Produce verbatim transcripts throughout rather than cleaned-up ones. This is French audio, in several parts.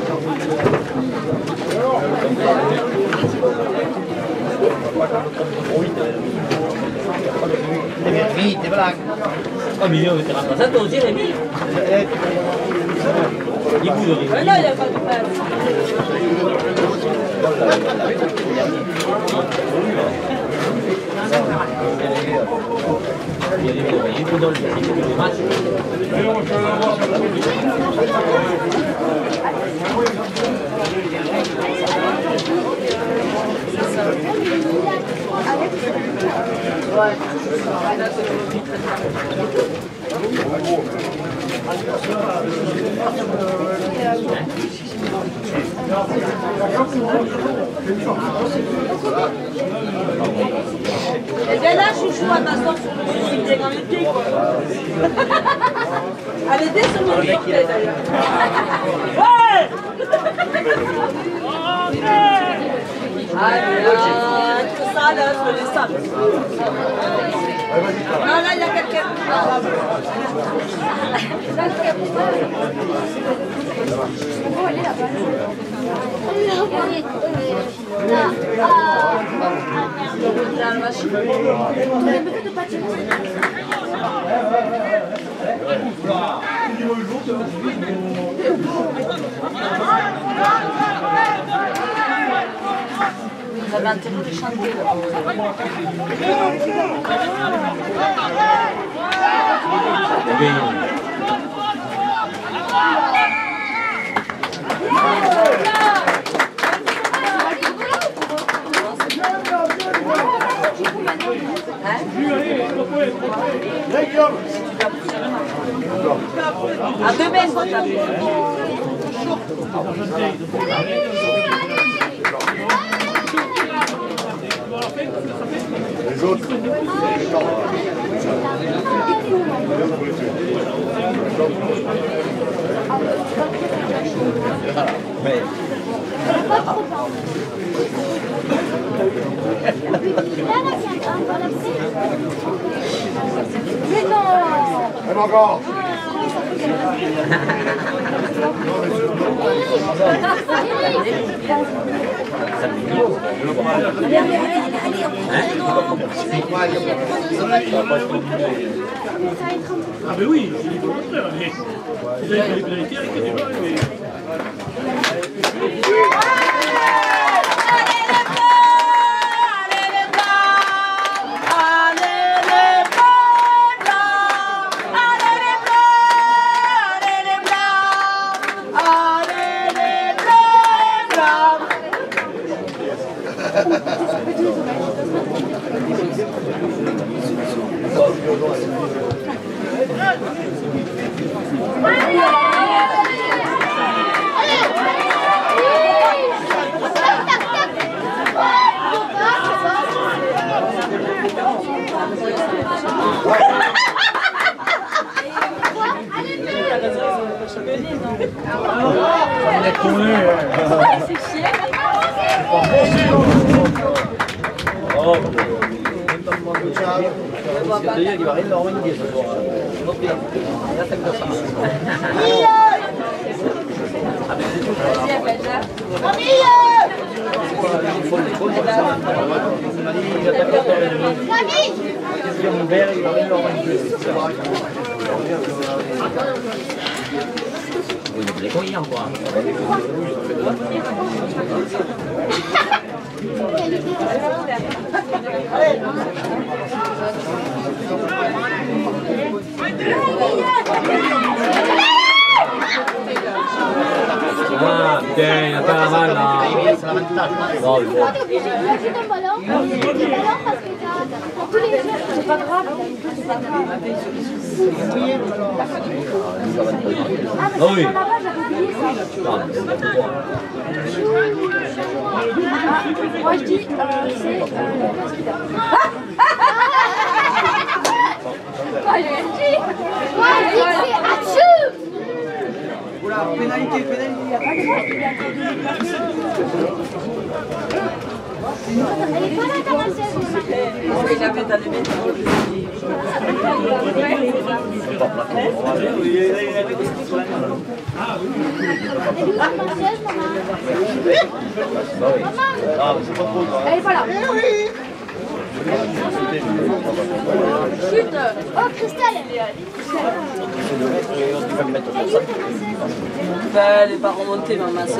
Mi, te belang. Oh, milieu, tu rentres ça, toi aussi, Rémi. Il bouge, Rémi. Mais là, il n'y a pas de place. Il y a des coups dans le match. Et bien là, chouchou, à t'asseoir sur le sujet dans les pieds, quoi. Allez, descends le portrait, d'ailleurs. Ouais. Allez, là, tout ça, là, sur les sables. Non, là, il y a quelqu'un. Oh, elle est là-bas. La machine. Vous avez intérêt de chanter là. À deux mètres, les autres, Mais... Mais non! même encore. Ah ben oui, c'est les volontaires, mais ils avaient les pénalités avec les débats, mais... Il va rien leur organiser ce soir. Là, ça me donne ça. Mon verre, il va rien leur organiser. Oui, mais les cognons, quoi. Ah, putain, il a pas la balle là. C'est l'avantage. Non, il faut. T'es obligé de lâcher ton ballon. Le ballon parce que t'as... Pour tous les jeux, c'est pas grave. C'est pas grave. Ah, mais Ah oui. c'est là-bas, j'avais oublié ça. Non, c'est pas pour toi. Ah, moi je dis, euh, c'est euh, le président. Moi je dis, moi je dis que c'est Atchou. Pénalité, pénalité. Elle est pas là, ta Marcel. Il a fait ta limite. Elle est pas là. Chute. Oh, Christelle. Ben, elle n'est pas remontée, ma masseuse.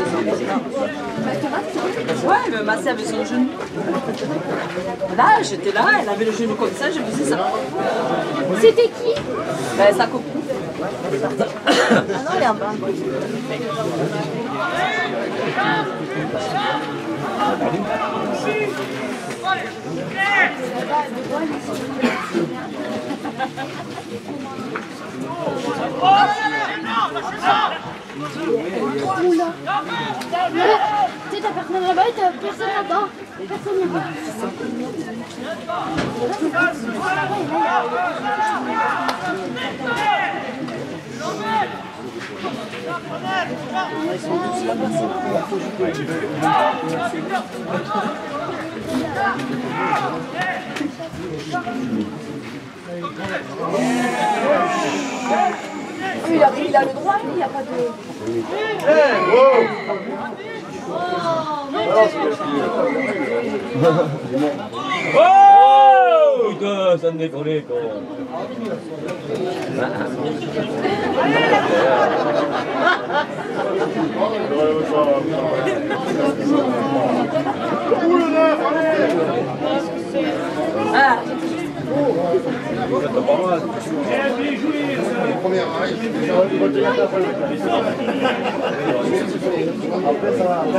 Ouais, elle me massait avec son genou. Là, j'étais là, elle avait le genou comme ça, je faisais ça. C'était qui? Ben, sa copine. Ah non, elle est en bas. Oula. Tu sais, t'as personne là-bas et t'as personne là-bas. Personne là-bas. Il a, il a le droit, il n'y a pas de... Oh putain, ça ne déconne pas. Ah. Première arrêt. Après ça va.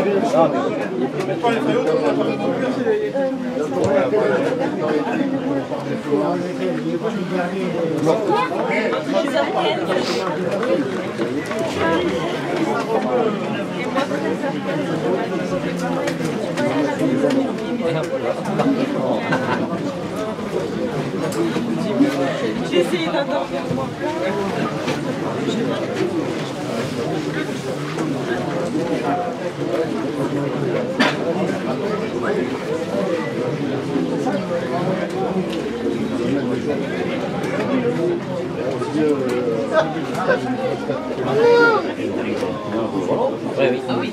J'ai essayé d'attendre. Oui, oui. Ah oui.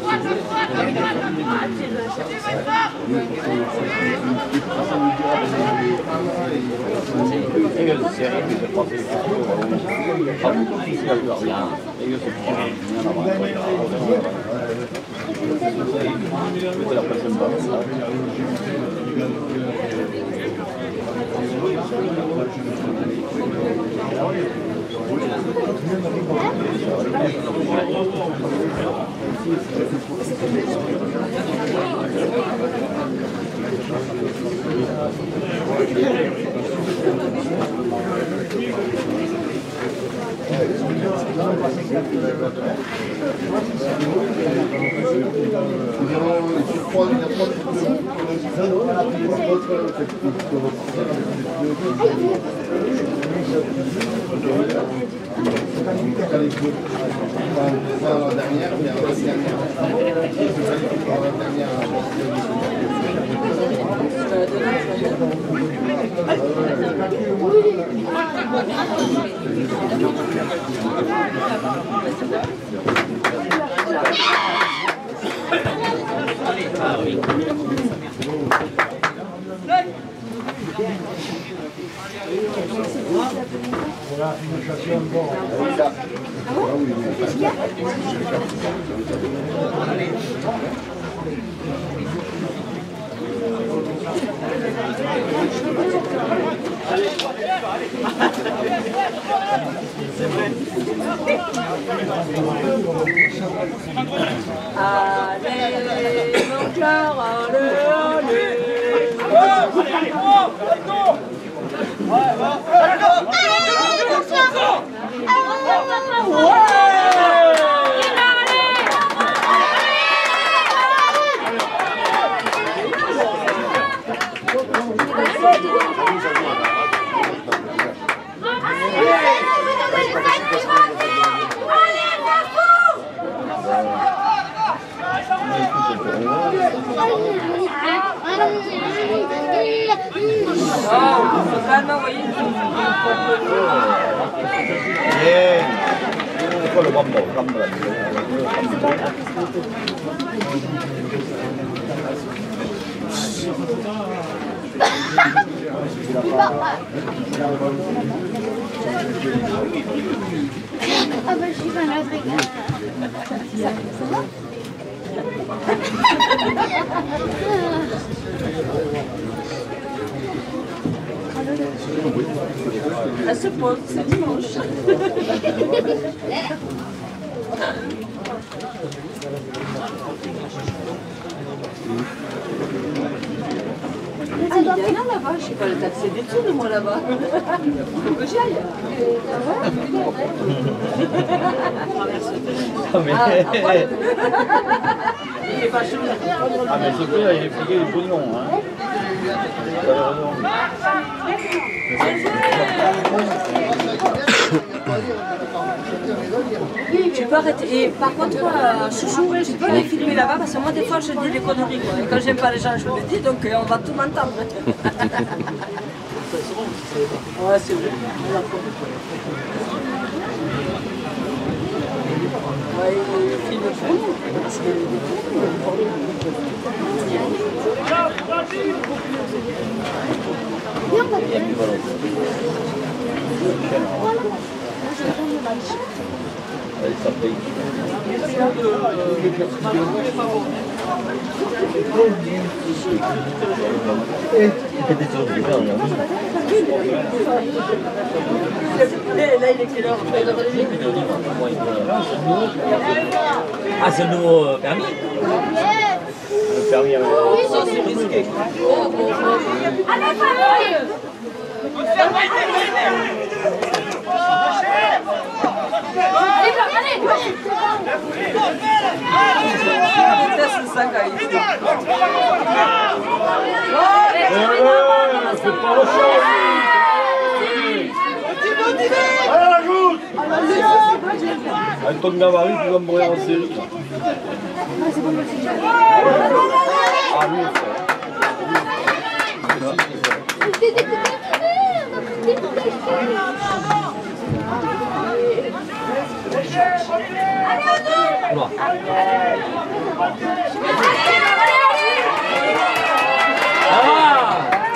Allez, mon cœur, allez, allez. calme, voyez. Bien. C'est quoi le bambou? Bambou. Ah bah je suis pas là, regarde. Ça va? Elle se pose, c'est dimanche. Ah, il y en a là-bas, je sais pas, le taxi des tours de moi là-bas. Faut que j'y aille. Ah, mais... Ah, après, il est pas chaud. Ah, mais ce prix, il est piqué du pognon, hein. Tu peux arrêter. Et par contre, euh, chouchou, tu peux les filmer là-bas parce que moi, des fois, je dis des conneries. Quoi. Et quand j'aime pas les gens, je les dis, donc euh, on va tout m'entendre. Ouais, c'est vrai. Ouais, il filme pour nous. Parce que... Allez, ça paye. C'était toujours du pain, là. Là, il est quelle heure? Ah, c'est le nouveau euh, permis? Le permis avec... Ça, c'est risqué. Oh, oh, oh. Allez, famille! Allez, allez! Ça, c'est ça, quand il fait. C'est pas le show. Allez, la goutte. Anton Gavari, tu vas me mourir en série. Ah oui, Oula. Ah!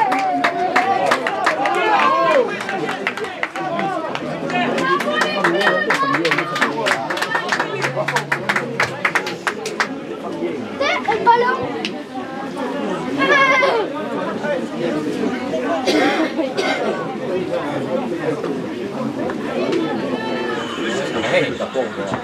Le ballon! Hey, t'as pas encore.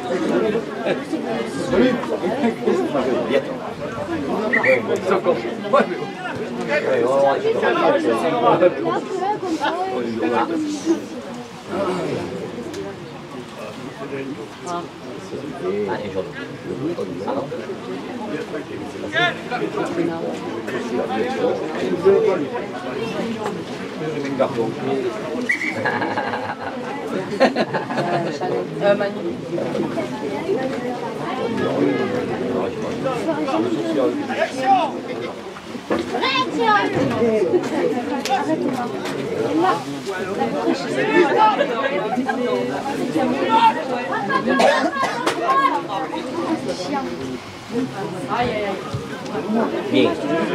Euh, magnifique. Aïe, aïe, aïe. Bien.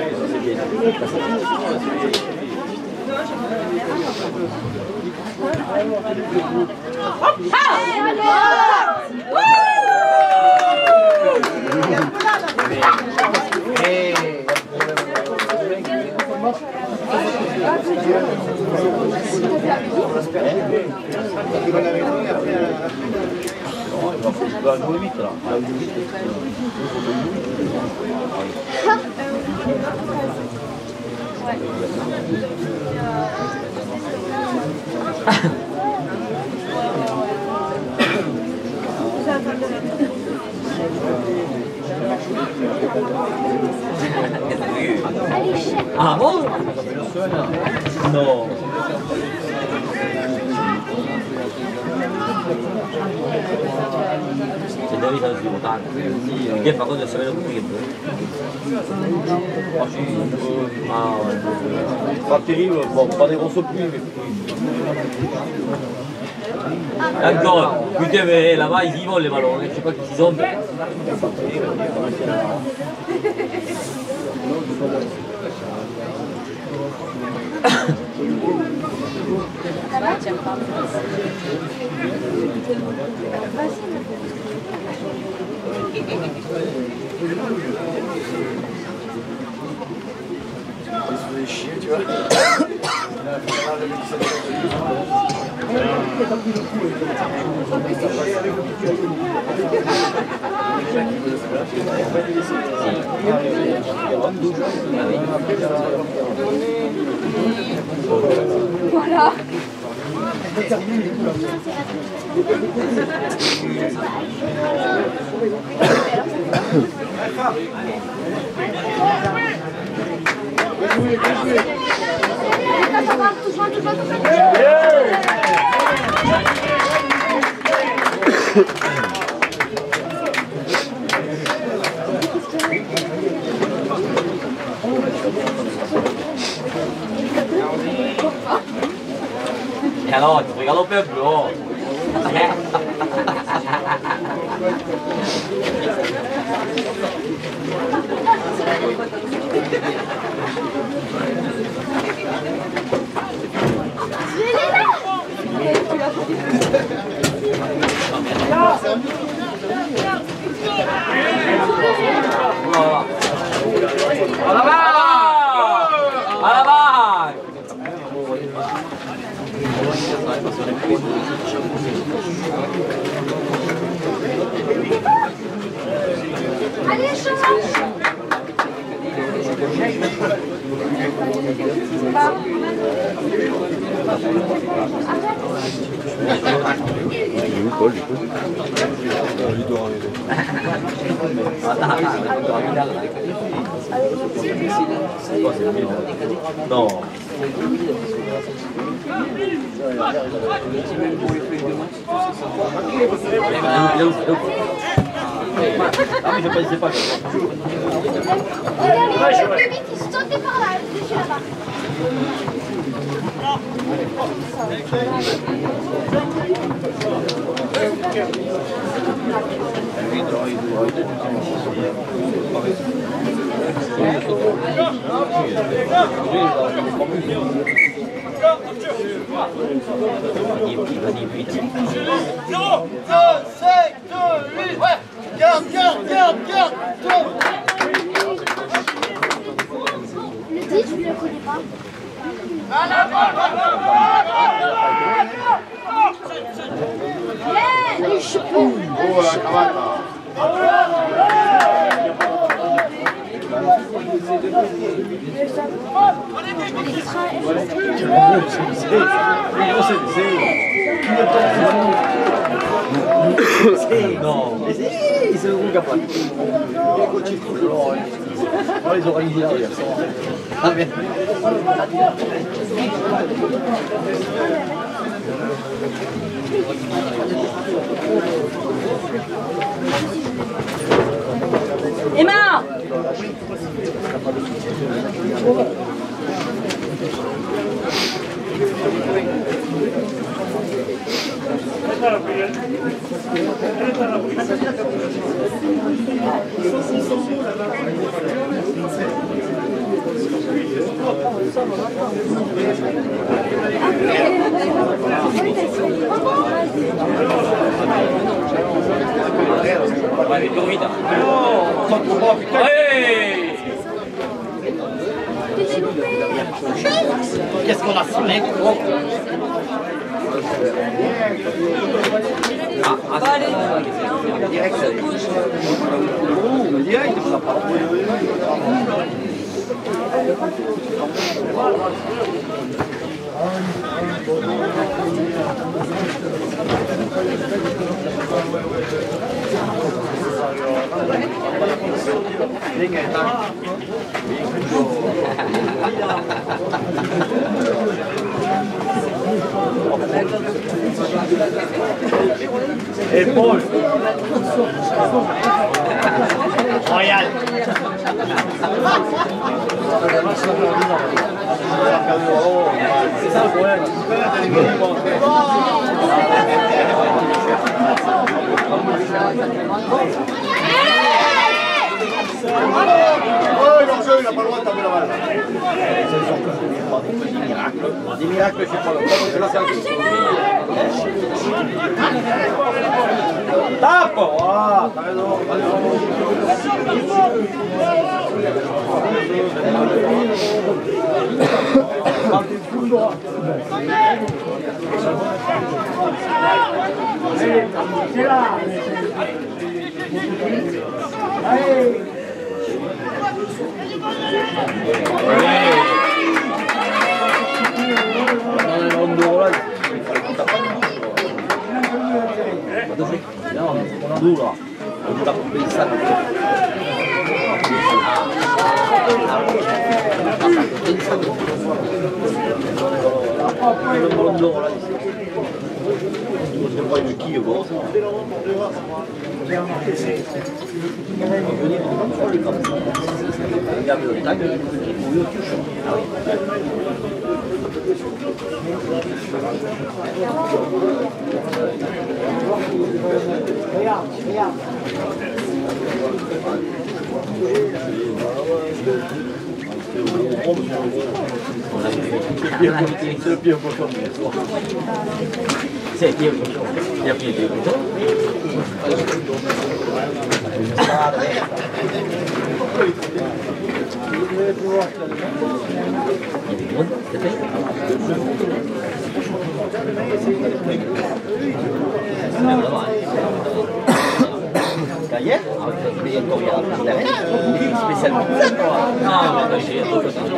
On va jouer vite là. Ah bon? Non. C'est devi essere sviluppante. Che fa cosa sapere come che ah, Pas terrible, bon, pas des grosses pluies, mais Encore, putain, mais là-bas ils y vont les ballons, je sais pas qui ils ont. tu vois. Voilà. E allora ti regalo per bro. Alla va! Alla va! Allez, change. No. Ah mais je pensais pas que Regardez, plus vite, ils sautaient par là, dessus là-bas. zéro, un, cinq, deux, huit, ouais. Garde, garde, garde, garde. Le dix, je ne le connais pas. Allez, je peux. Oh, la cravate là. no. Sì, sono un capace. Poi li sono organizzati adesso. Va bene. Emma! Vai, più vita. Ehi! Qu'est-ce qu'on a fait, mec? Ah, ah, Bah, allez. Direct, ça Oh, direct, ça part. Et Paul. Royal. C'est ça le problème. Oh, l'enjeu, il n'a pas le droit de taper la balle. Des miracles, je sais pas. Tape! Ah, t'as raison. C'est là. Allez. Duro. Udah bisa. C'est le pire cochon. C'est le pire cochon. Il y a pris des cochons. Cahier, mais quand il y a un derrière, spécialement. Ah, mais j'ai un peu ça.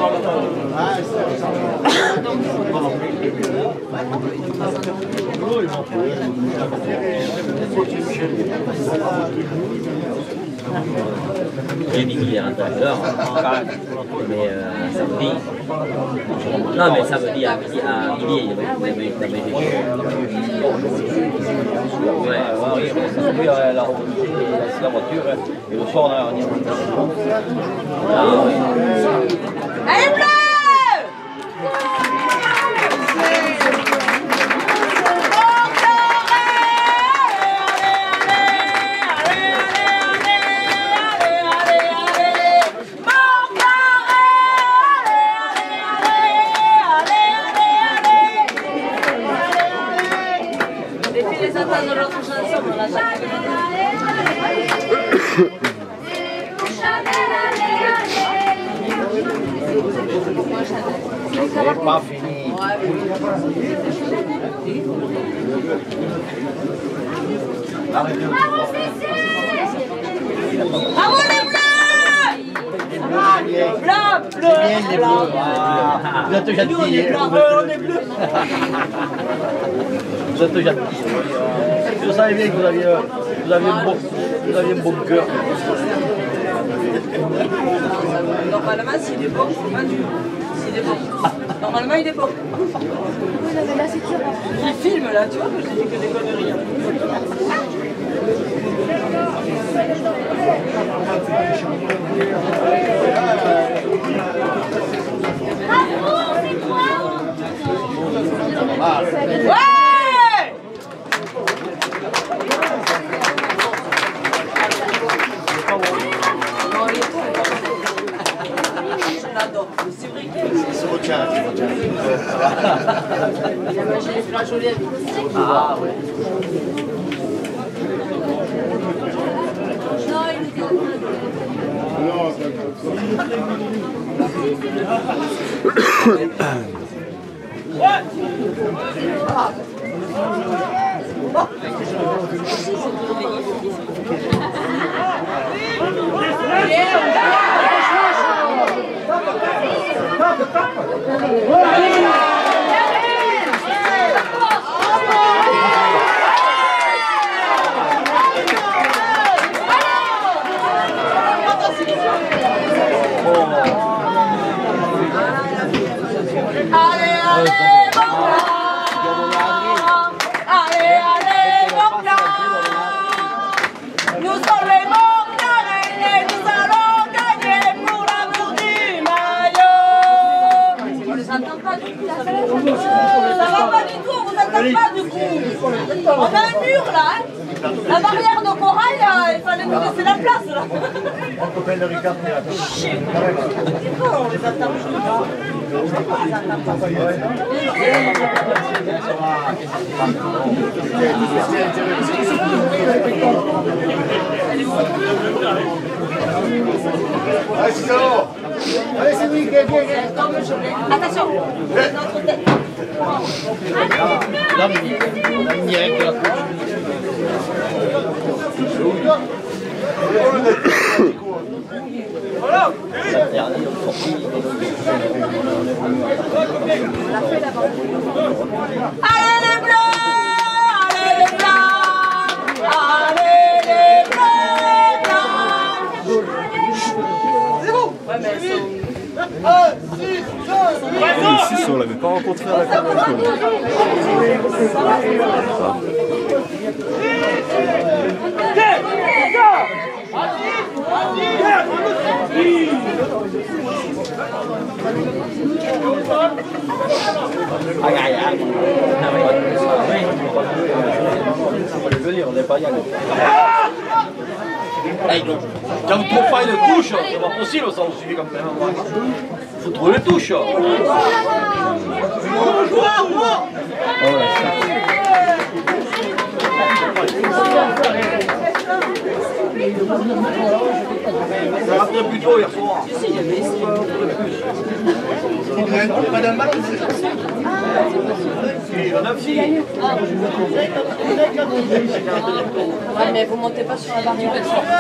J'ai mis hier à l'heure, mais euh, samedi. Non, mais samedi à midi, à midi, il y avait des choses. Ouais, oui, on s'est mis à la remontée, c'est la voiture, et le soir on a un Ah oui. Allez, bleu! C'est pas fini. Bravo les bleus! Blanc, bleu, blanc. Vous êtes gentil. Nous on est blanc, eux on est bleu. Vous êtes gentil. Je savais bien que vous aviez, vous aviez, un, bon, vous aviez un bon cœur. Normalement, s'il est bon, c'est pas dur. S'il est bon. Normalement, il est bon. Il filme là, tu vois que je dis que des conneries. Ouais! C'est vrai que C'est au tien, c'est au tien. il a mangé les flageolets. Ah ouais. Allez, allez, mon plan! Allez, allez, mon plan! On a un mur là, hein. La barrière de corail, euh, il fallait nous laisser la place là. Mon copain de Ricard, il a C'est quoi, on les attend? Allez, c'est lui qui est bien. Attention, notre tête. Voilà. Allez les bleus, allez les blancs, allez les bleus blancs. C'est bon. Ouais, mais ils sont... Si, on l'avait pas rencontré à la Cameroun. Quand vous trop faille de touche, c'est pas possible, ça vous suffit comme ça. Faut trouver les touches. Ça va très plus tôt hier soir. Madame Ballon, Ouais, mais vous montez pas sur la barrière.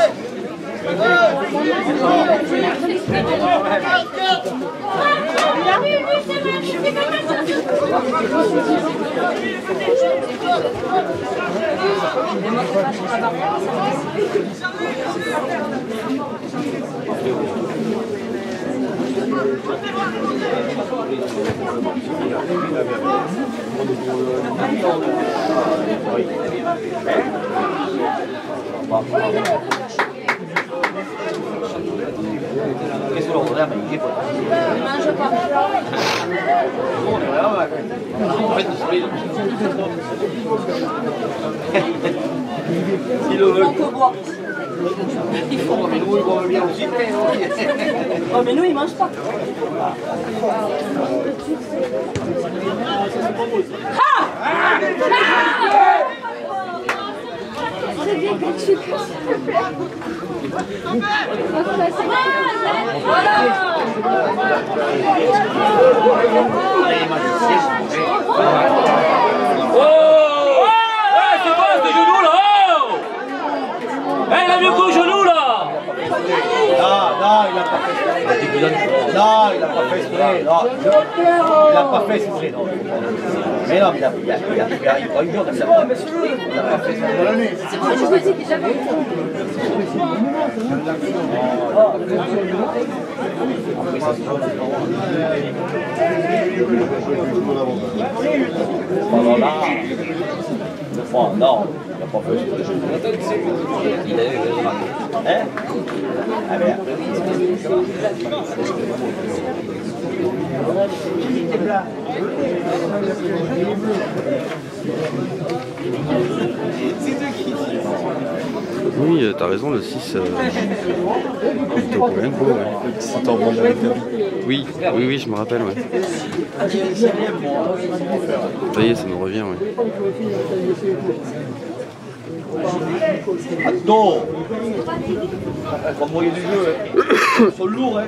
Qu'est-ce que l'on voudrait, mais il est pas. Ne mange pas. En fait, si le veut. On peut boire. Il faut, mais nous, ils boivent bien aussi. Oh, mais nous, ils mangent pas. C'est bien que tu casses, s'il te plaît. Oh! Eh, c'est quoi ce genou là? Oh! Eh, il a mieux qu'au genou là! Non, non, il n'a pas fait exprès. Non, il n'a pas fait exprès. Non, il n'a pas fait exprès. Non. Mais non, il a, il a, il a, il a, il a une journée comme ça. Il n'a pas fait exprès. C'est moi, je vous dis que j'avais. Pendant là, enfin, non, il n'a pas fait exprès. Il a eu le trac. Hein? Ah merde. Oui, euh, t'as raison, le six. Euh... Plutôt quand même beau, ouais. C'est en bande avec Oui, oui, oui, je me rappelle, ouais. Ça y est, ça nous revient, ouais. Attends! Comme moyen du jeu, ils sont lourds, hein!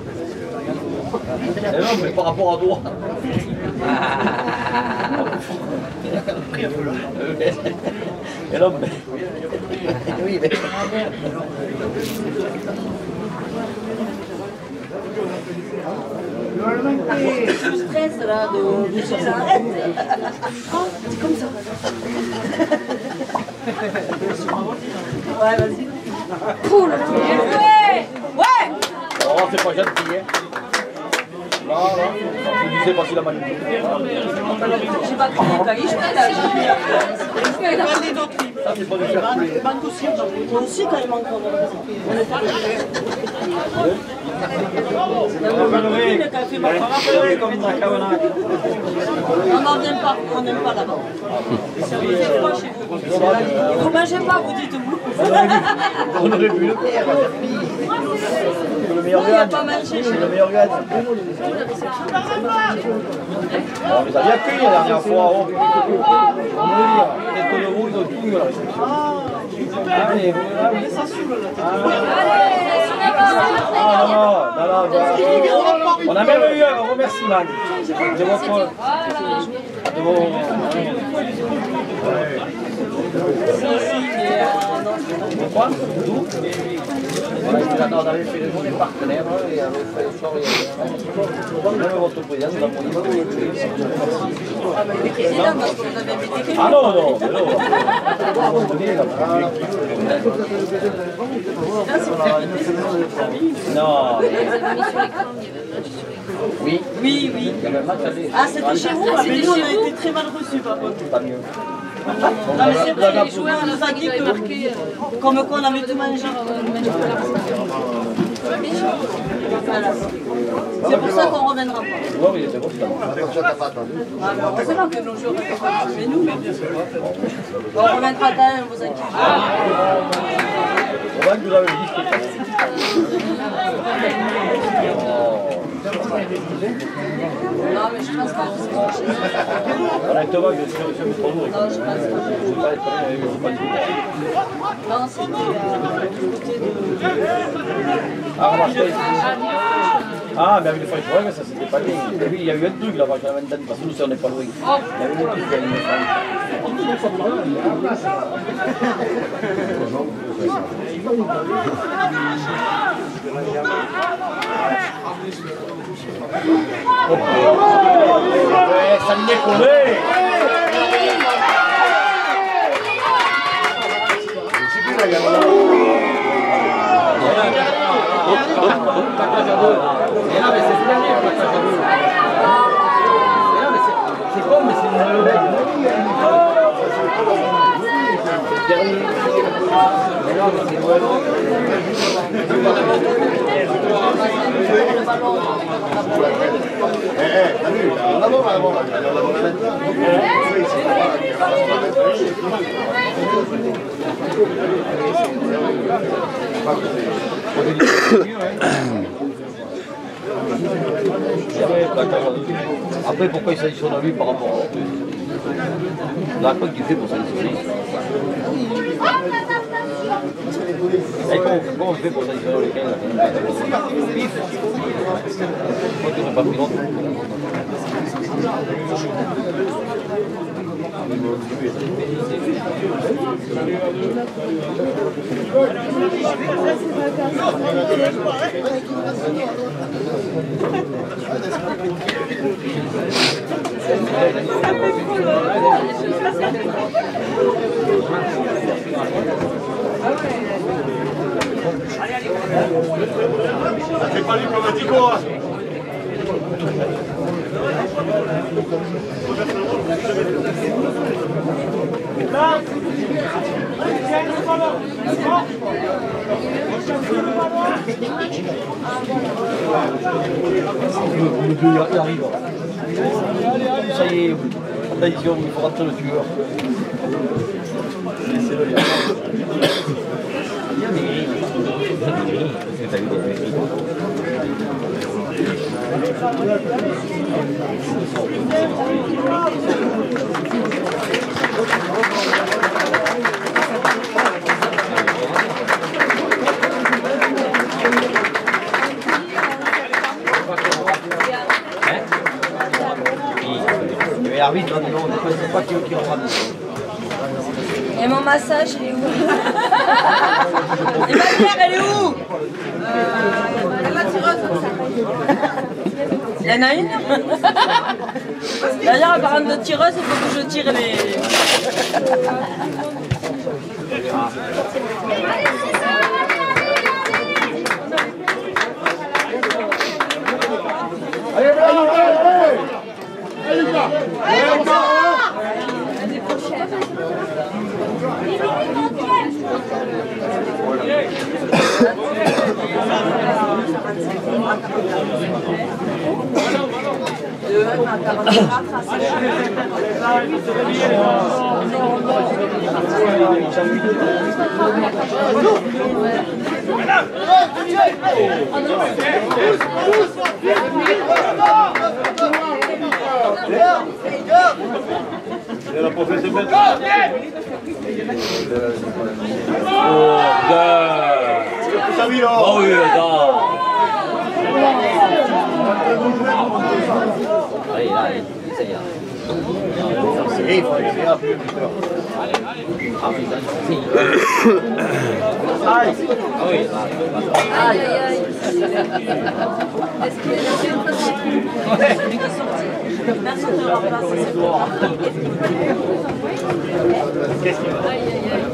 Et non, mais par rapport à toi! Et non, mais. Oui, mais. Le stress là de bouger ça. Arrête. C'est comme ça. Ouais, vas-y. Cool. Ouais. Ouais. Oh, c'est pas gentil, hein? Non, non, tu sais pas si la manipule. Je sais pas comment t'as dit, je fais là. Ça, c'est pas du fair play. Moi aussi, quand il manque on est pas. On n'en vient pas, on n'aime pas là-bas. C'est proche chez vous. Vous ne mangez pas, vous dites-vous. On aurait pu le faire. Le meilleur gagne. C'est le meilleur gagne. On les a bien cueillis la dernière fois. On peut le dire. Les Coloraux, ils ont tout eu à la réception. Allez, ça saoule. Ah non, non, non, non. On a même eu un remerciement de votre... De vos... Pourquoi? D'où? On avait fait le jeu des partenaires et on avait fait le soir et même votre président nous a montré. Ah non, non, mais non. Non. Oui, oui, oui. Ah, c'était chez vous? Mais nous, on a été très mal reçus, par contre. Pas mieux. Non, mais c'est vrai, les joueurs nous ont dit que, comme quoi on avait tout mangé. Voilà. C'est pour ça qu'on ne reviendra pas. Oui, oui, c'est bon, c'est bon. C'est pas que nos joueurs ne pas, mais nous, mais bien sûr. On ne reviendra pas, ne vous inquiétez pas. On va que vous avez dit Non, mais je pense pas. Honnêtement, je suis sûr que c'est trop lourd. Non, je pense pas. Non, c'était à côté de... Ah, remarquez. Ah, mais avec les French Royals, ça c'était pas bien. Oui, il y a eu un truc là-bas, j'ai la vingtaine, parce que nous, on n'est pas loin. Il y a eu un truc, il y a eu une femme. Ouais, ça me décolle. C'est con, mais c'est une nouvelle. Après, pourquoi il sanctionne lui par rapport à l'autre? La quoi qu'il fait pour sanctionner? Et comment, comment on fait pour sanctionner les quinze? Pif! Moi, tu n'aurais pas pris l'autre. C'est pas diplomatico, hein. Le deux il arrive. Ça y est, attention, il faut rentrer le tueur. Laissez-le y aller. Mais l'arbitre, non, on ne sait pas qui qui rentre. Et mon massage, il est où? Et ma mère, elle est où? Il y en a une? D'ailleurs, en parlant de tireuse, il faut que je tire les... Allez, allez, allez! Allez, va! Allez, va! Thank you. la professionnelle. Oh, gars. Oh oui, gars. Allez, là, ça y est. Et il faut aller faire plus peur. Ah oui, ah oui, Aïe, aïe, aïe. Est-ce qu'il y a une fois celui qui est sorti? Merci de le remplacer, c'est bon. Qu'est-ce qu'il va? Aïe, aïe, aïe.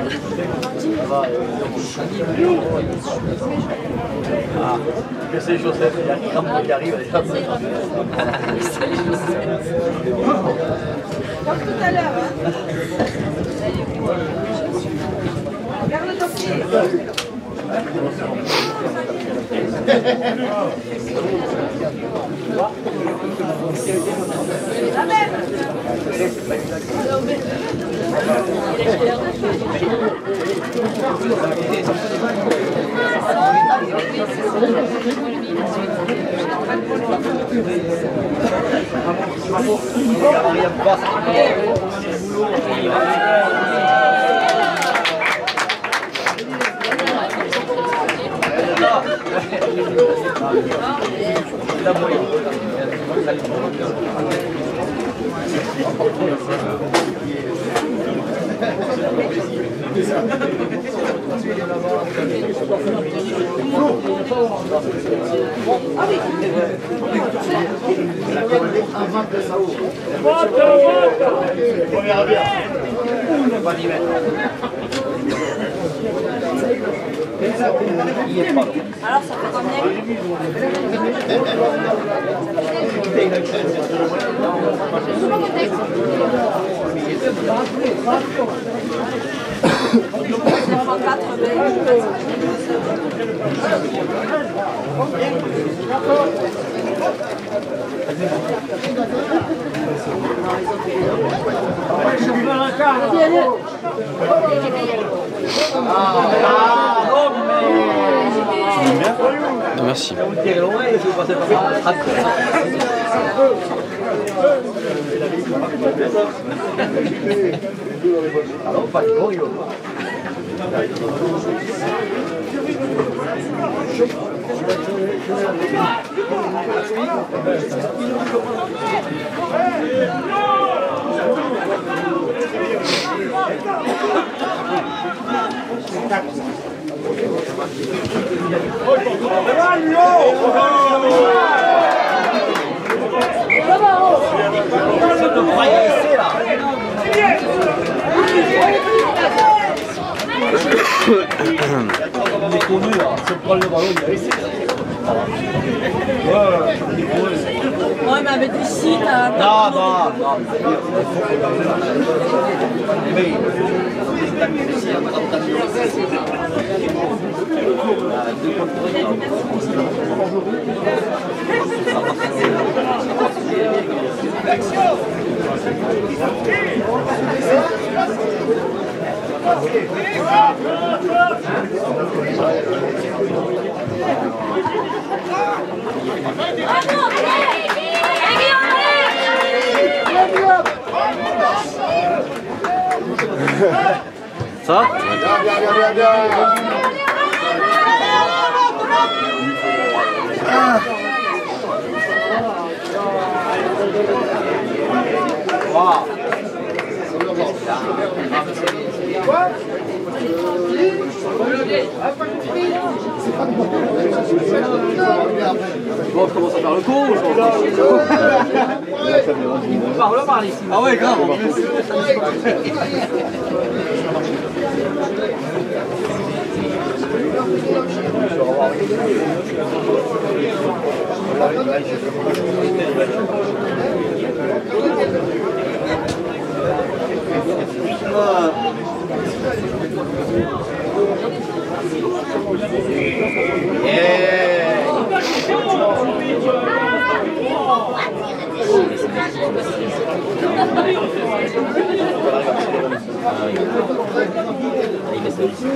Ah, casser les chaussettes, il y a un crampon qui arrive. C'est les chaussettes. Comme tout à l'heure, hein. Regarde ton pied. La même. Alors ça fait combien? Merci. Alors, pas de bon, il va. On est connu là, si on prend le ballon, il a essayé. Ouais, mais avec des sites. Non, non, non. Mais Ça va? Bien, bien, bien, bien. Wow. Bon, je commence à faire le con. Il parle mal ici. Ah ouais, grave. Yeah. il met ça ici.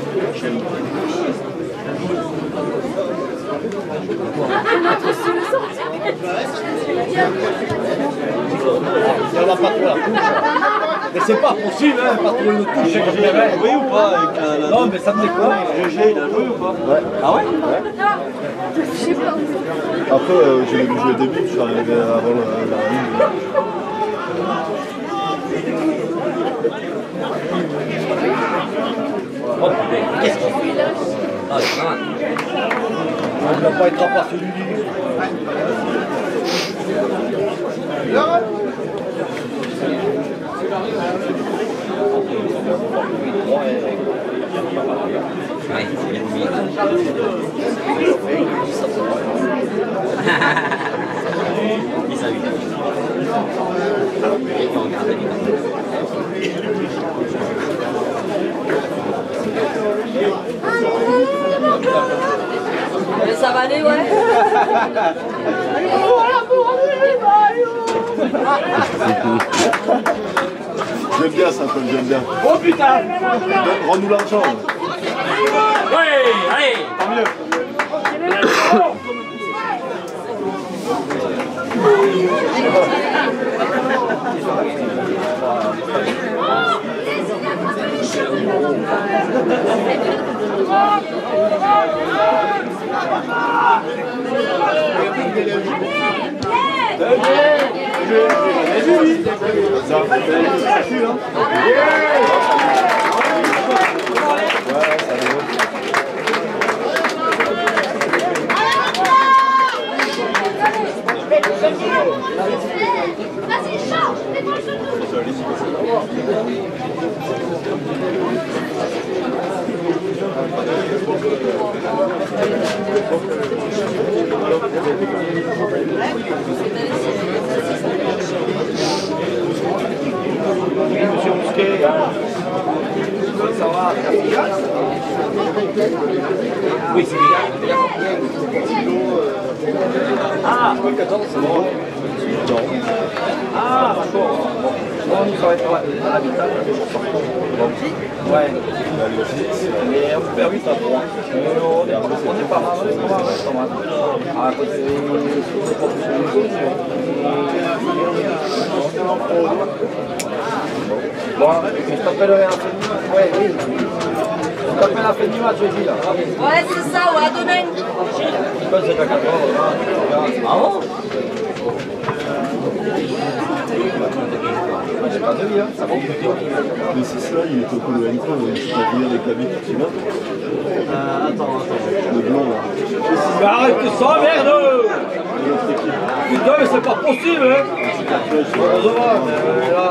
Il n'y en a pas trop la touche. Mais c'est pas possible, hein, pas trop le touche. G G, il a joué ou pas avec la, la... Non, mais ça me déconne. G G, il a joué ou pas? Ouais. Ah ouais? Ouais. Après, euh, j'ai vu jouer au début, je suis arrivé avant la, la ligne. Oh putain, qu'est-ce qu'il fait là? Ah, c'est mal. On ne va pas être à part celui-là. Ouais, c'est bien mis. Il s'invite. Et on regarde les Mais ça va aller, ouais. J'aime bien ça, Paul, j'aime bien. Oh putain! Rends-nous l'argent. Ouais, allez, tant mieux. Vas-y, change, mets-toi le genou. Oui, monsieur Mousquet. Ça va? Oui, c'est bien. Ah, quatorze, c'est bon. Ah, d'accord. Bon, nous, ça va être à l'habitat. Ouais. Mais on peut faire vite à trois. On est pas mal, on est pas mal. Ah, c'est... Bon, je t'appellerai en fin de match. Ouais, oui. Je t'appelle à la fin du match, jeudi, là. Ouais, c'est ça, ouais, à demain. Je pense que c'est à quatorze. Ah bon? J'ai pas de vie, hein. Ça va. Mais c'est ça, il est au Colo N K, c'est pas bien avec la vie, tu vois. Euh, attends, attends. Le blanc, là. Mais arrête ça, merde! Putain, mais c'est pas possible, hein! Heureusement, mais là,